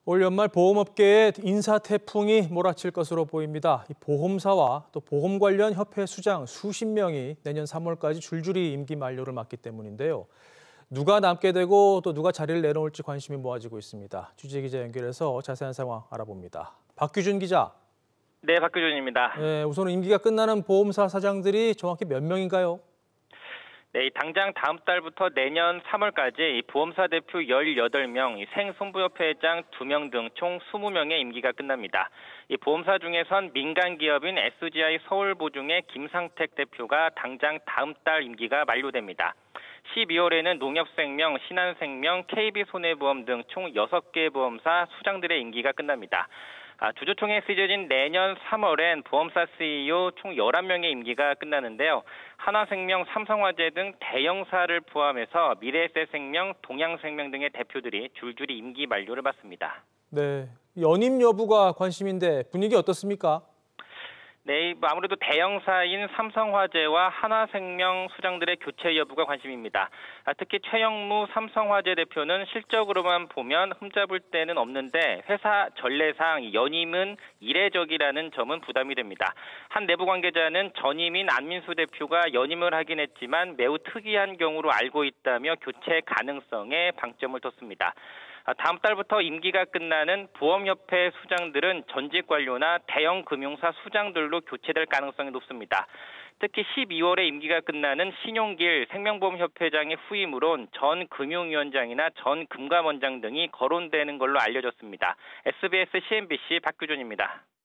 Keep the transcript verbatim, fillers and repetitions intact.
올 연말 보험업계에 인사 태풍이 몰아칠 것으로 보입니다. 이 보험사와 또 보험 관련 협회 수장 수십 명이 내년 삼월까지 줄줄이 임기 만료를 맞기 때문인데요. 누가 남게 되고 또 누가 자리를 내놓을지 관심이 모아지고 있습니다. 취재기자 연결해서 자세한 상황 알아봅니다. 박규준 기자. 네, 박규준입니다. 네, 우선 임기가 끝나는 보험사 사장들이 정확히 몇 명인가요? 네, 당장 다음 달부터 내년 삼월까지 보험사 대표 열여덟 명, 생손보협회 회장 두 명 등 총 이십 명의 임기가 끝납니다. 이 보험사 중에선 민간기업인 에스지아이 서울보증의 김상택 대표가 당장 다음 달 임기가 만료됩니다. 십이월에는 농협생명, 신한생명, 케이비손해보험 등 총 여섯 개 보험사 수장들의 임기가 끝납니다. 아, 주주총회 시즌인 내년 삼월엔 보험사 씨이오 총 열한 명의 임기가 끝나는데요. 하나생명, 삼성화재 등 대형사를 포함해서 미래에셋생명, 동양생명 등의 대표들이 줄줄이 임기 만료를 받습니다. 네, 연임 여부가 관심인데 분위기 어떻습니까? 네, 아무래도 대형사인 삼성화재와 하나생명 수장들의 교체 여부가 관심입니다. 특히 최영무 삼성화재 대표는 실적으로만 보면 흠잡을 데는 없는데 회사 전례상 연임은 이례적이라는 점은 부담이 됩니다. 한 내부 관계자는 전임인 안민수 대표가 연임을 하긴 했지만 매우 특이한 경우로 알고 있다며 교체 가능성에 방점을 뒀습니다. 다음 달부터 임기가 끝나는 보험협회 수장들은 전직 관료나 대형 금융사 수장들로 교체될 가능성이 높습니다. 특히 십이월에 임기가 끝나는 신용길 생명보험협회장의 후임으론 전 금융위원장이나 전 금감원장 등이 거론되는 걸로 알려졌습니다. 에스비에스 씨엔비씨 박규준입니다.